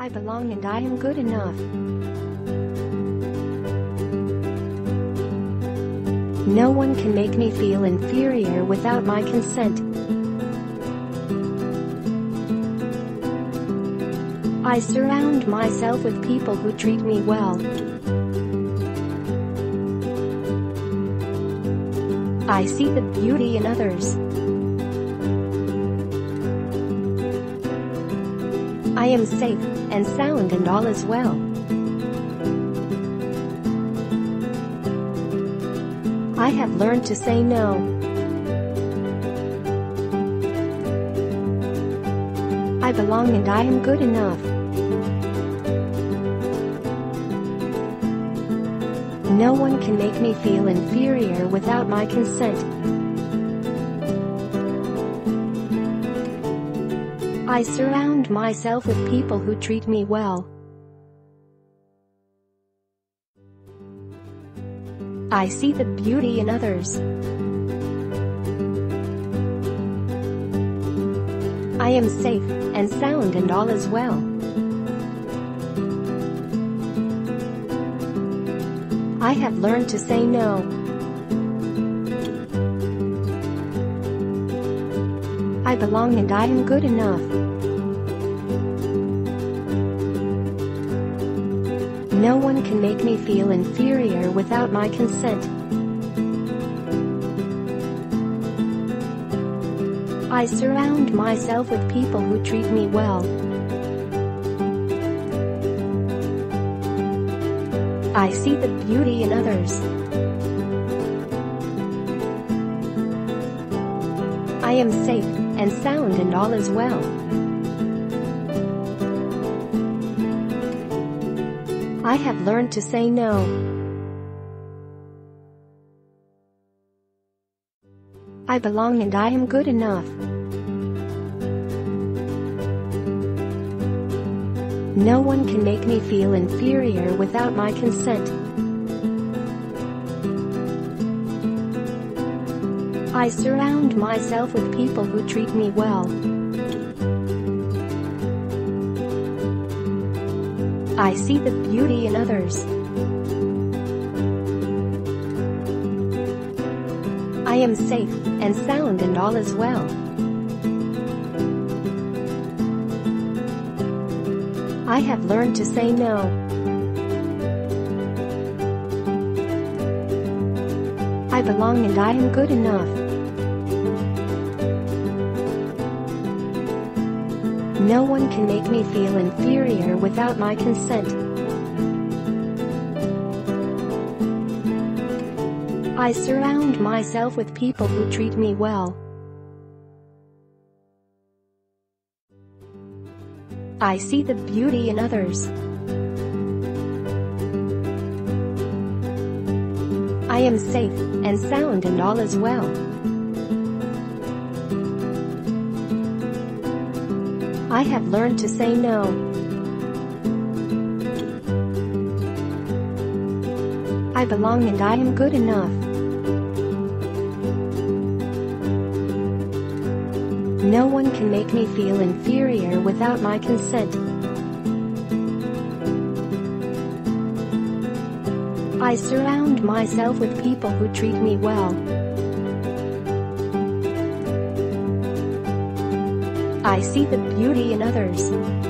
I belong and I am good enough. No one can make me feel inferior without my consent. I surround myself with people who treat me well. I see the beauty in others. I am safe and sound and all is well. I have learned to say no. I belong and I am good enough. No one can make me feel inferior without my consent. I surround myself with people who treat me well. I see the beauty in others. I am safe and sound and all is well. I have learned to say no. I belong and I am good enough. No one can make me feel inferior without my consent. I surround myself with people who treat me well. I see the beauty in others. I am safe and sound and all is well. I have learned to say no. I belong and I am good enough. No one can make me feel inferior without my consent. I surround myself with people who treat me well. I see the beauty in others. I am safe and sound and all is well. I have learned to say no. I belong and I am good enough. No one can make me feel inferior without my consent. I surround myself with people who treat me well. I see the beauty in others. I am safe and sound and all is well. I have learned to say no. I belong and I am good enough. No one can make me feel inferior without my consent. I surround myself with people who treat me well. I see the beauty in others.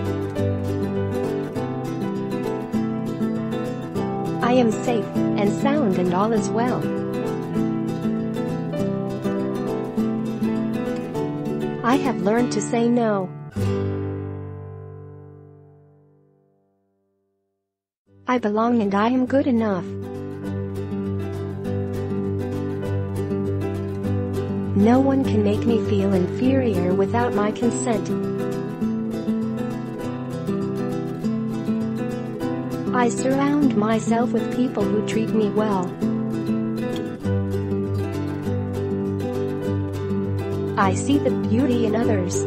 I am safe and sound and all is well. I have learned to say no. I belong and I am good enough. No one can make me feel inferior without my consent. I surround myself with people who treat me well. I see the beauty in others.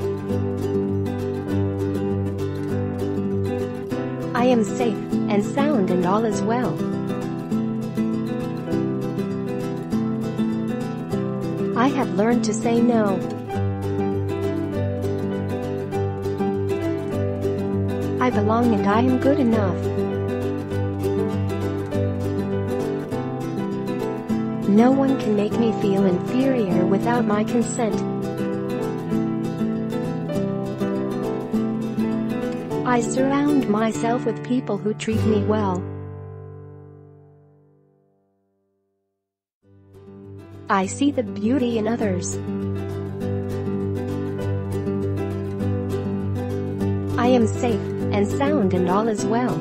I am safe and sound and all is well. I have learned to say no. I belong and I am good enough. No one can make me feel inferior without my consent. I surround myself with people who treat me well. I see the beauty in others. I am safe and sound and all is well.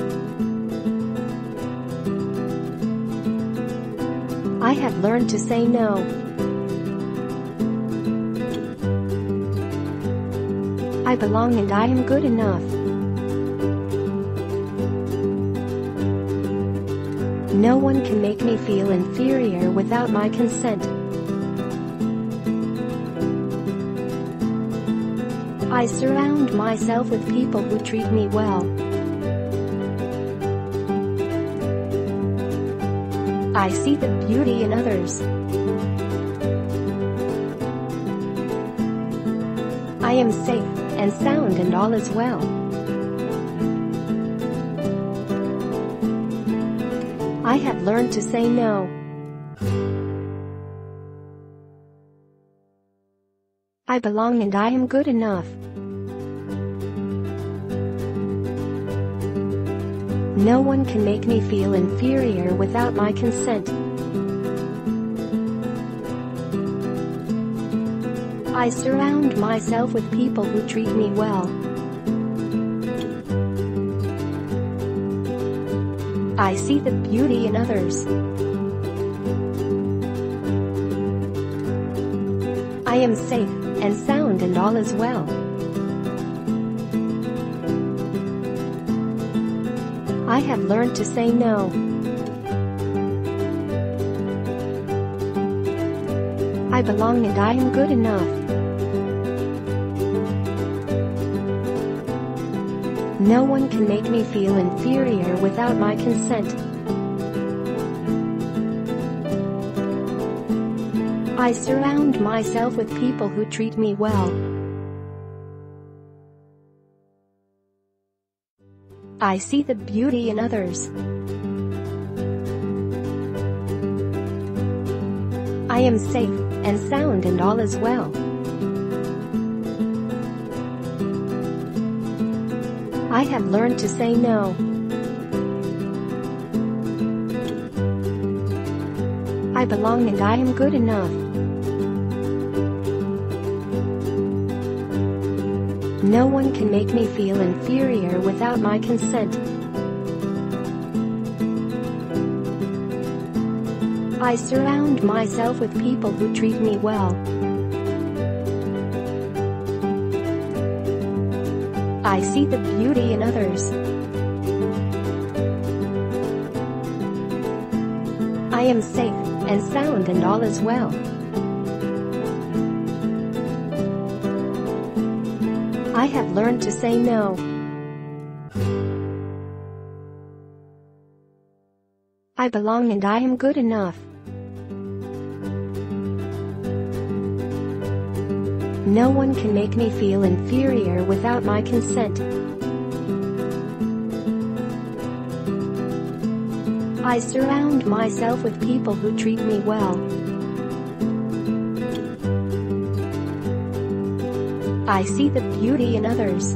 I have learned to say no. I belong and I am good enough. No one can make me feel inferior without my consent. I surround myself with people who treat me well. I see the beauty in others. I am safe and sound and all is well. I have learned to say no. I belong and I am good enough. No one can make me feel inferior without my consent. I surround myself with people who treat me well. I see the beauty in others. I am safe and sound and all is well. I have learned to say no. I belong and I am good enough. No one can make me feel inferior without my consent. I surround myself with people who treat me well. I see the beauty in others. I am safe and sound and all is well. I have learned to say no. I belong and I am good enough. No one can make me feel inferior without my consent. I surround myself with people who treat me well. I see the beauty in others. I am safe and sound and all is well. I have learned to say no. I belong and I am good enough. No one can make me feel inferior without my consent. I surround myself with people who treat me well. I see the beauty in others.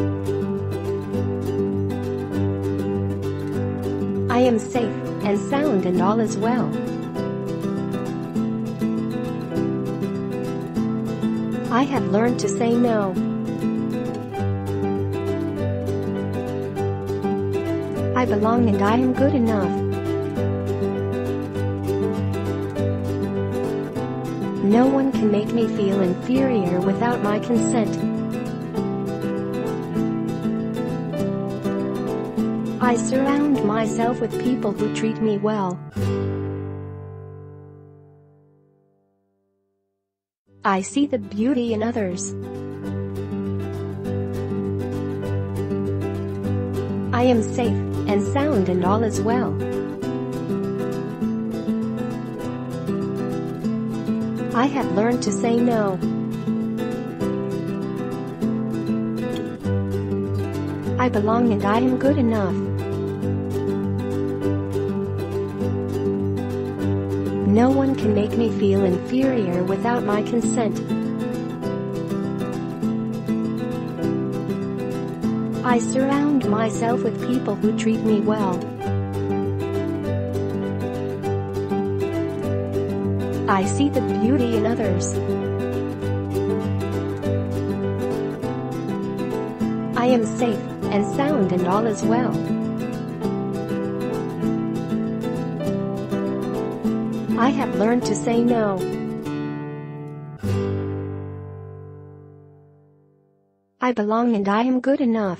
I am safe and sound and all is well. I have learned to say no. I belong and I am good enough. No one can make me feel inferior without my consent. I surround myself with people who treat me well. I see the beauty in others. I am safe and sound and all is well. I have learned to say no. I I belong and I am good enough. No one can make me feel inferior without my consent. I surround myself with people who treat me well. I see the beauty in others. I am safe and sound and all is well. I have learned to say no. I belong and I am good enough.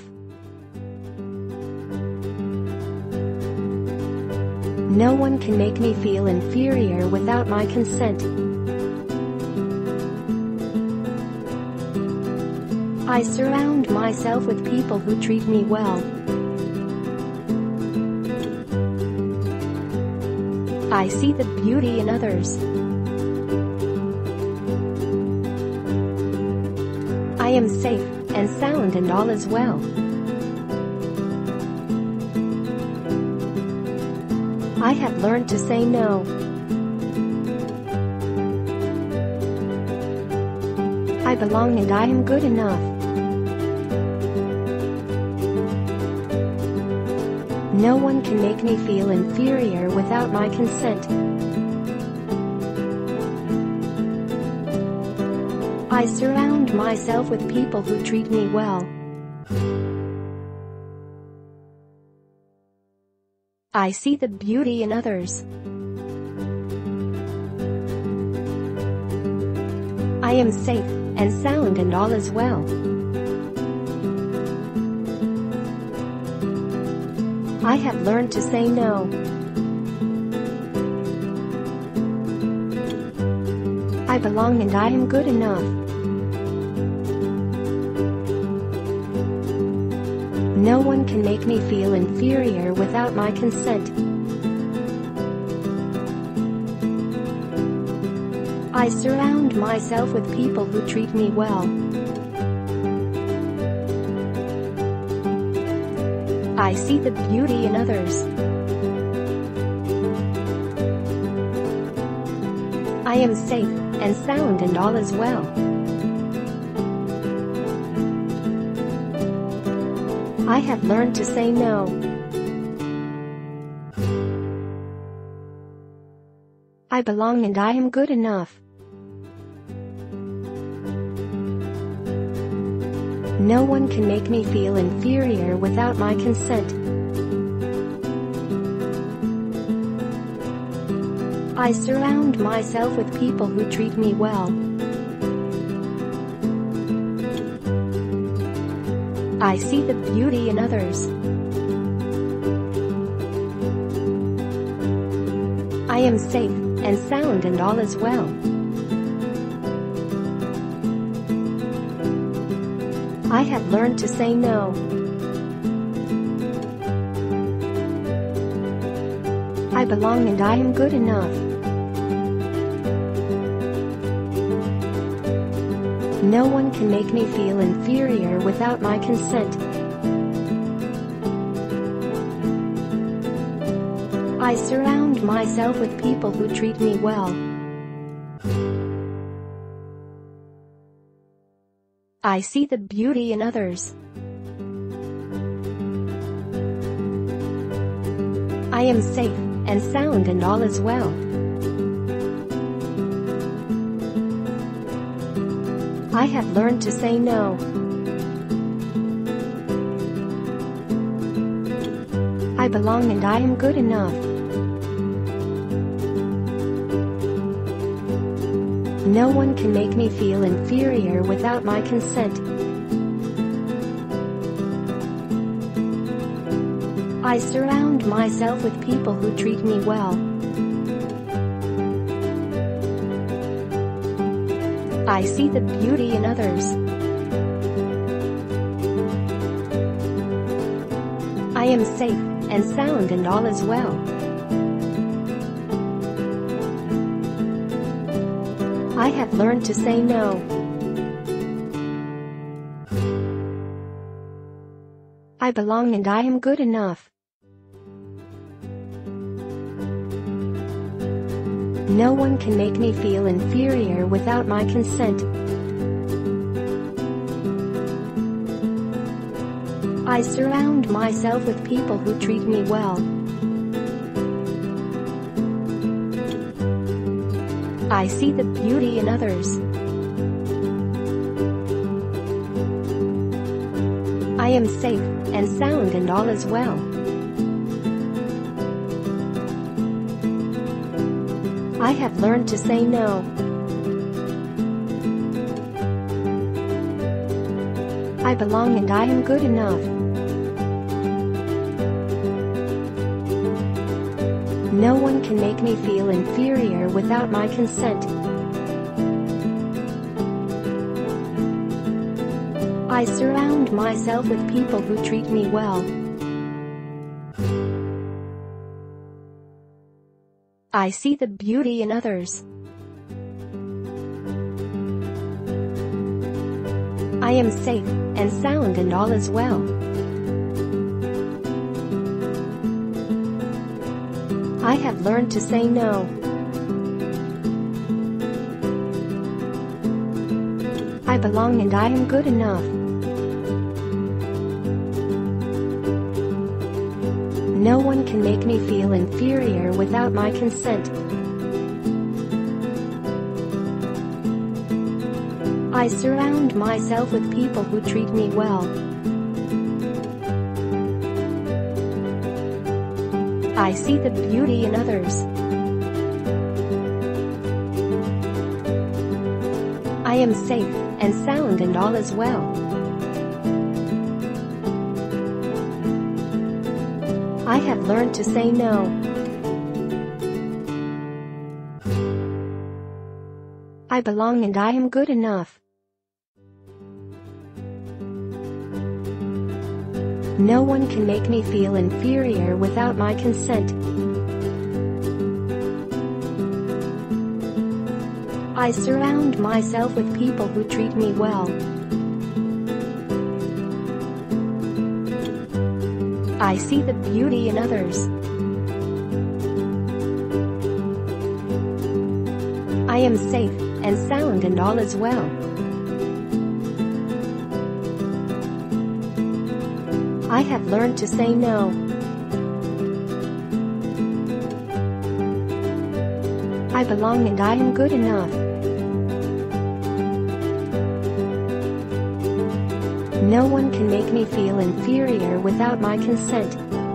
No one can make me feel inferior without my consent. I surround myself with people who treat me well. I see the beauty in others. I am safe and sound and all is well. I have learned to say no. I belong and I am good enough. No one can make me feel inferior without my consent. I surround myself with people who treat me well. I see the beauty in others. I am safe and sound and all is well. I have learned to say no. I belong and I am good enough. No one can make me feel inferior without my consent. I surround myself with people who treat me well. I see the beauty in others. I am safe and sound and all is well. I have learned to say no. I belong and I am good enough. No one can make me feel inferior without my consent. I surround myself with people who treat me well. I see the beauty in others. I am safe and sound and all is well. I have learned to say no. I belong and I am good enough. No one can make me feel inferior without my consent. I surround myself with people who treat me well. I see the beauty in others. I am safe and sound and all is well. I have learned to say no. I belong and I am good enough. No one can make me feel inferior without my consent. I surround myself with people who treat me well. I see the beauty in others. I am safe and sound and all is well. I have learned to say no. I belong and I am good enough. No one can make me feel inferior without my consent. I surround myself with people who treat me well. I see the beauty in others. I am safe and sound and all is well. I have learned to say no. I belong and I am good enough. No one can make me feel inferior without my consent. I surround myself with people who treat me well. I see the beauty in others. I am safe and sound and all is well. I have learned to say no. I belong and I am good enough. No one can make me feel inferior without my consent. I surround myself with people who treat me well. I see the beauty in others. I am safe and sound and all is well. I have learned to say no. I belong and I am good enough. No one can make me feel inferior without my consent. I surround myself with people who treat me well. I see the beauty in others. I am safe and sound and all is well. I have learned to say no. I belong and I am good enough. No one can make me feel inferior without my consent.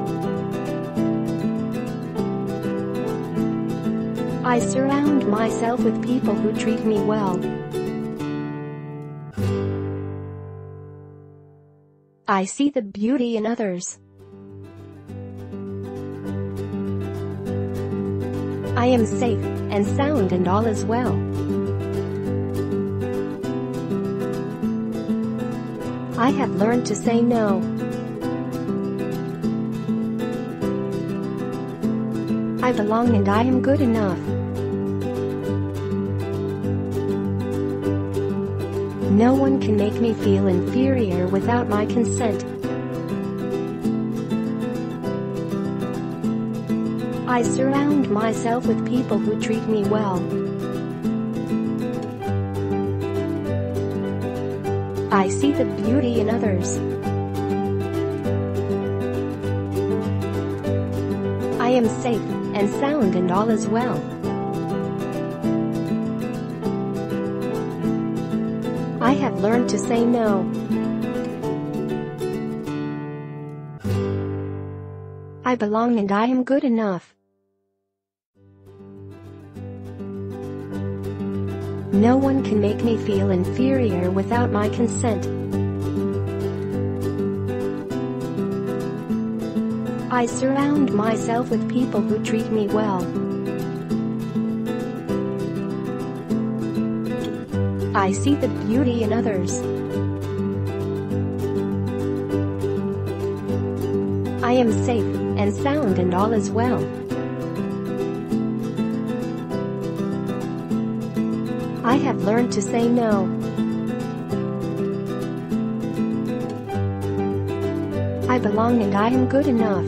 I surround myself with people who treat me well. I see the beauty in others. I am safe and sound and all is well. I have learned to say no. I belong and I am good enough. No one can make me feel inferior without my consent. I surround myself with people who treat me well. I see the beauty in others. I am safe and sound and all is well. I have learned to say no. I belong and I am good enough. No one can make me feel inferior without my consent. I surround myself with people who treat me well. I see the beauty in others. I am safe and sound and all is well. I have learned to say no. I belong and I am good enough.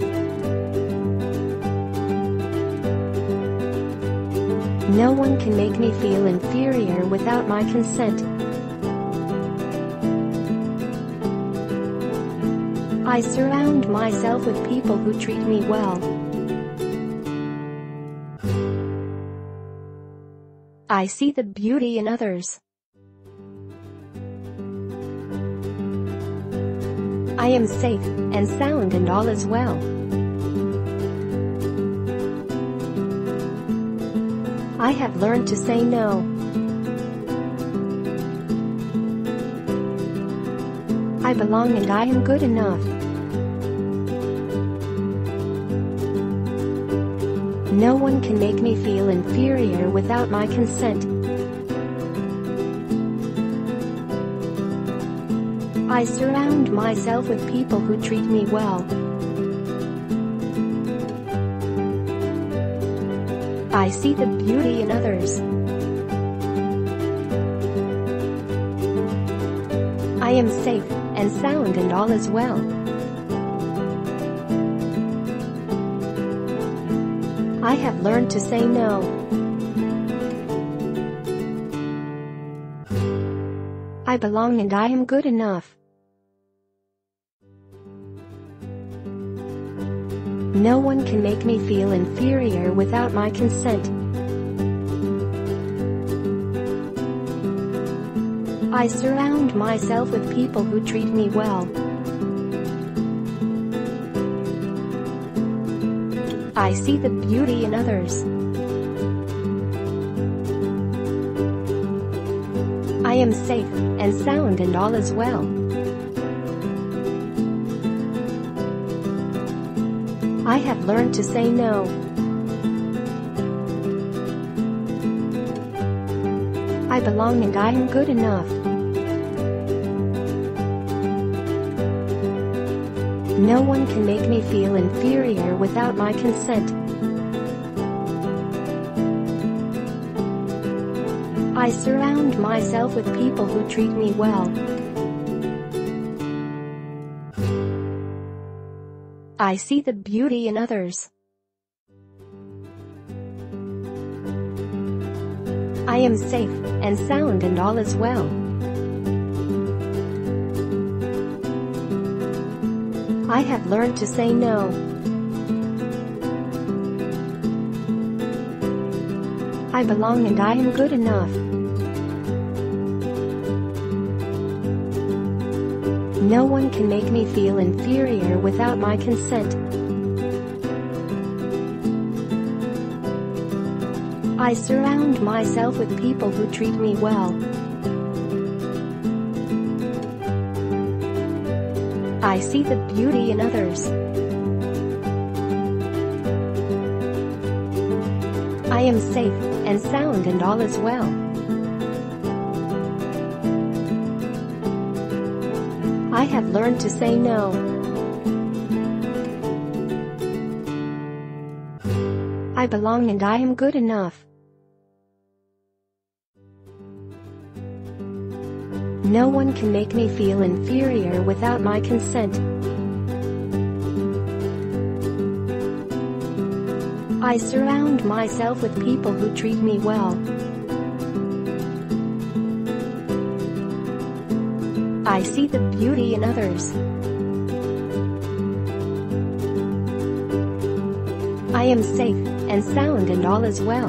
No one can make me feel inferior without my consent. I surround myself with people who treat me well. I see the beauty in others. I am safe and sound and all is well. I have learned to say no. I belong and I am good enough. No one can make me feel inferior without my consent. I surround myself with people who treat me well. I see the beauty in others. I am safe and sound and all is well. I have learned to say no. I belong and I am good enough. No one can make me feel inferior without my consent. I surround myself with people who treat me well. I see the beauty in others. I am safe and sound and all is well. I have learned to say no. I belong and I am good enough. No one can make me feel inferior without my consent. I surround myself with people who treat me well. I see the beauty in others. I am safe and sound and all is well. I have learned to say no. I belong and I am good enough. No one can make me feel inferior without my consent. I surround myself with people who treat me well. I see the beauty in others. I am safe and sound and all is well. I have learned to say no. I belong and I am good enough. No one can make me feel inferior without my consent. I surround myself with people who treat me well. I see the beauty in others. I am safe and sound and all is well.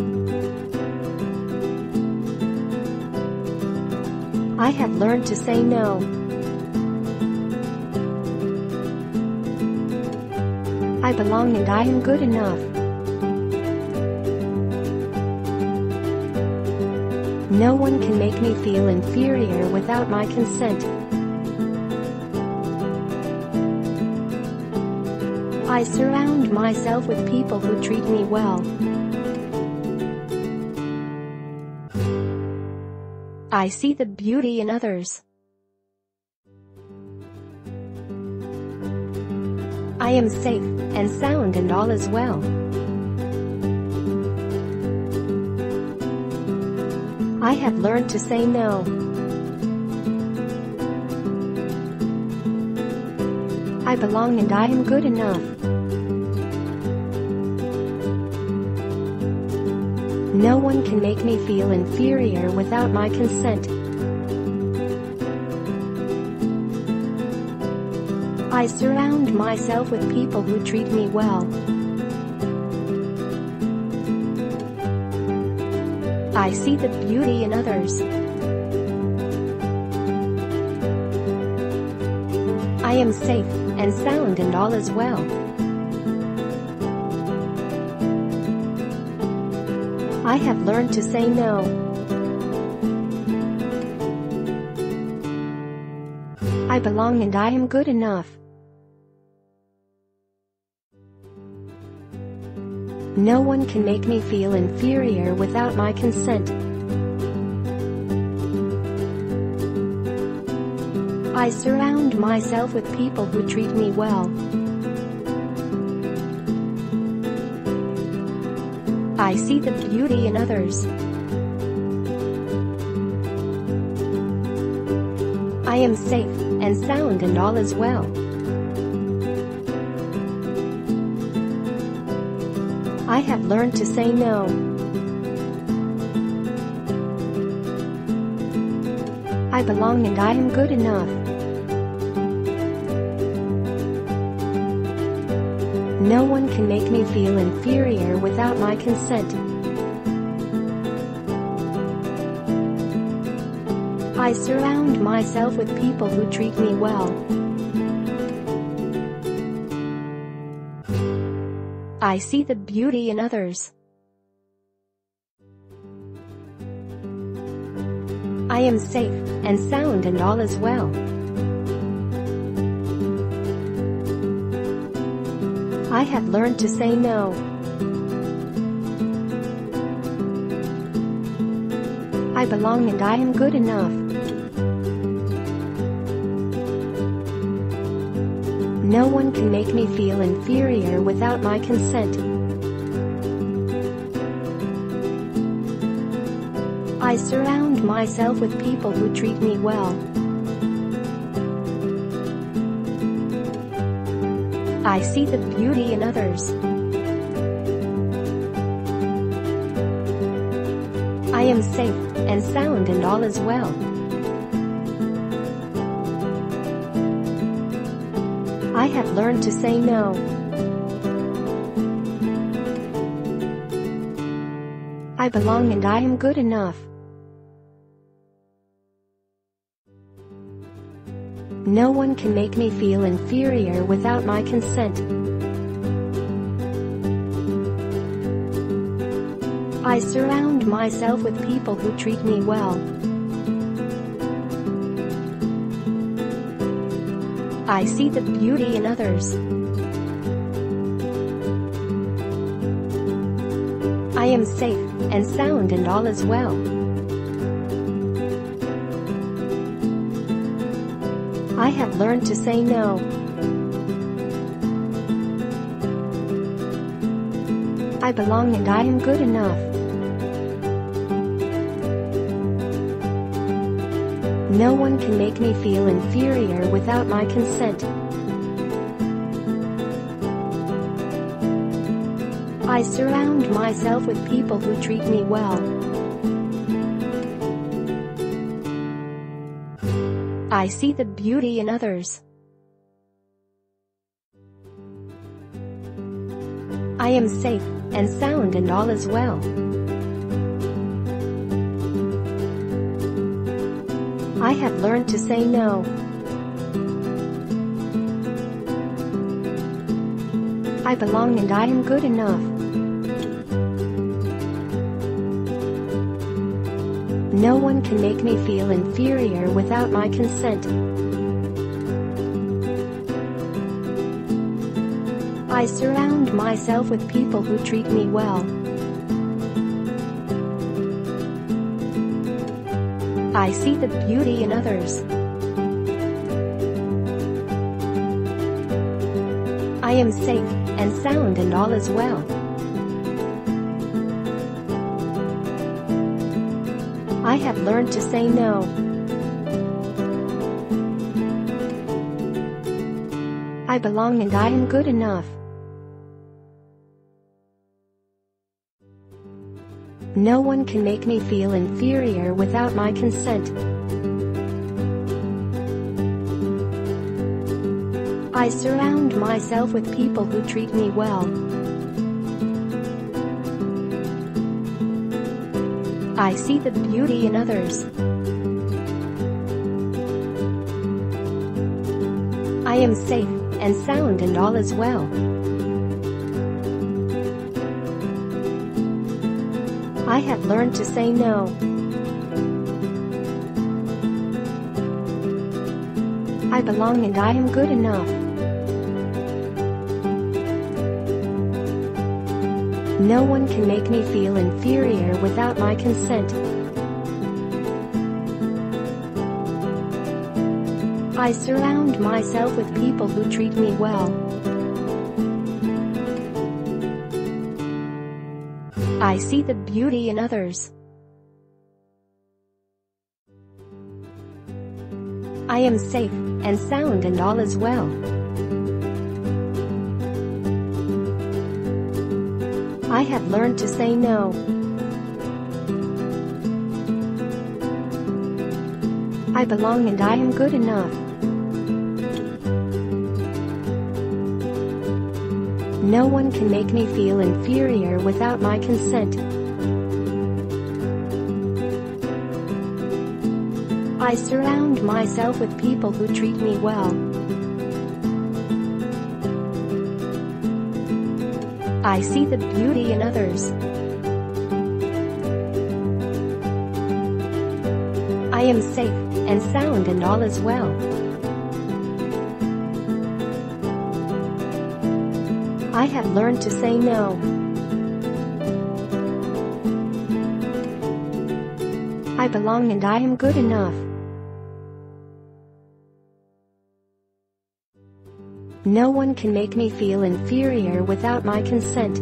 I have learned to say no. I belong and I am good enough. No one can make me feel inferior without my consent. I surround myself with people who treat me well. I see the beauty in others. I am safe and sound and all is well. I have learned to say no. I belong and I am good enough. No one can make me feel inferior without my consent. I surround myself with people who treat me well. I see the beauty in others. I am safe and sound and all is well. I have learned to say no. I belong and I am good enough. No one can make me feel inferior without my consent. I surround myself with people who treat me well. I see the beauty in others. I am safe and sound and all is well. I have learned to say no. I belong and I am good enough. No one can make me feel inferior without my consent. I surround myself with people who treat me well. I see the beauty in others. I am safe and sound and all is well. I have learned to say no. I belong and I am good enough. No one can make me feel inferior without my consent. I surround myself with people who treat me well. I see the beauty in others. I am safe and sound and all is well. I have learned to say no. I belong and I am good enough. No one can make me feel inferior without my consent. I surround myself with people who treat me well. I see the beauty in others. I am safe and sound and all is well. I have learned to say no. I belong and I am good enough. No one can make me feel inferior without my consent. I surround myself with people who treat me well. I see the beauty in others. I am safe and sound and all is well. I have learned to say no. I belong and I am good enough. No one can make me feel inferior without my consent. I surround myself with people who treat me well. I see the beauty in others. I am safe and sound and all is well. I have learned to say no. I I belong and I am good enough. No one can make me feel inferior without my consent. I surround myself with people who treat me well. I see the beauty in others. I am safe and sound and all is well. I have learned to say no. I belong and I am good enough. No one can make me feel inferior without my consent. I surround myself with people who treat me well. I see the beauty in others. I am safe and sound and all is well. I have learned to say no. I belong and I am good enough. No one can make me feel inferior without my consent. I surround myself with people who treat me well. I see the beauty in others. I am safe and sound and all is well. I have learned to say no. I belong and I am good enough. No one can make me feel inferior without my consent.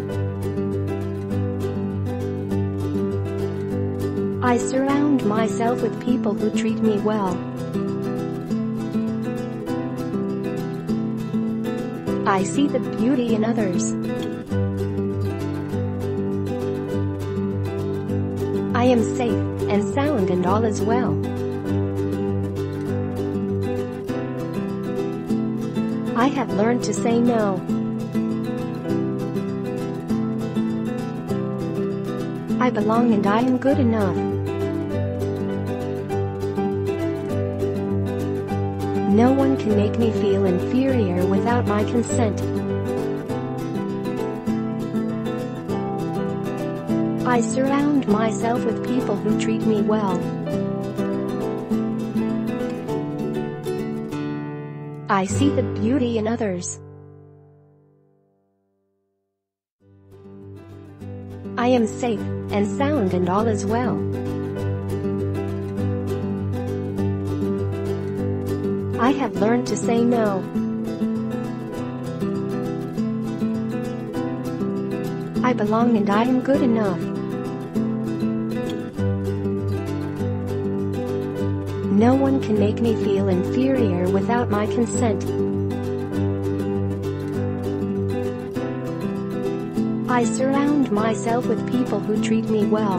I surround myself with people who treat me well. I see the beauty in others. I am safe and sound and all is well. I have learned to say no. I belong and I am good enough. No one can make me feel inferior without my consent. I surround myself with people who treat me well. I see the beauty in others. I am safe and sound and all is well. I have learned to say no. I belong and I am good enough. No one can make me feel inferior without my consent. I surround myself with people who treat me well.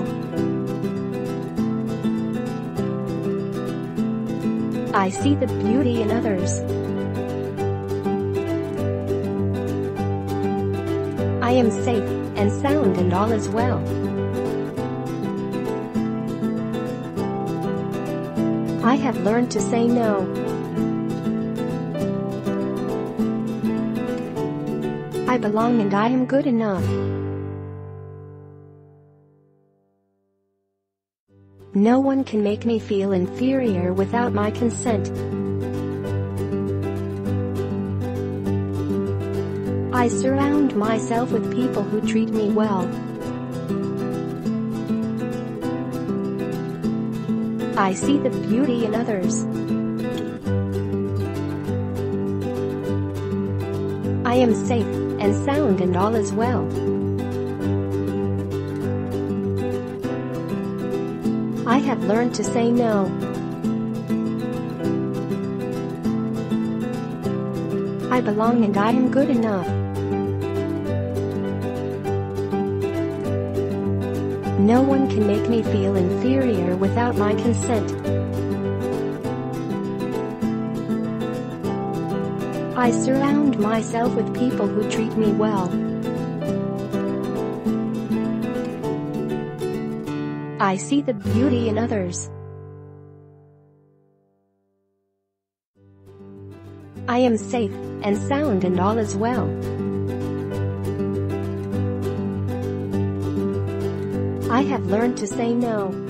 I see the beauty in others. I am safe and sound and all is well. I have learned to say no. I belong and I am good enough. No one can make me feel inferior without my consent. I surround myself with people who treat me well. I see the beauty in others. I am safe and sound and all is well. I have learned to say no. I belong and I am good enough. No one can make me feel inferior without my consent. I surround myself with people who treat me well. I see the beauty in others. I am safe and sound and all is well. I have learned to say no.